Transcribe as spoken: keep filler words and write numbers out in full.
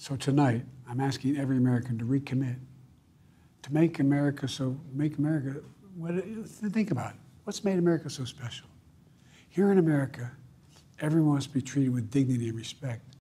So tonight, I'm asking every American to recommit, to make America so, make America, what, think about it. What's made America so special? Here in America, everyone must be treated with dignity and respect.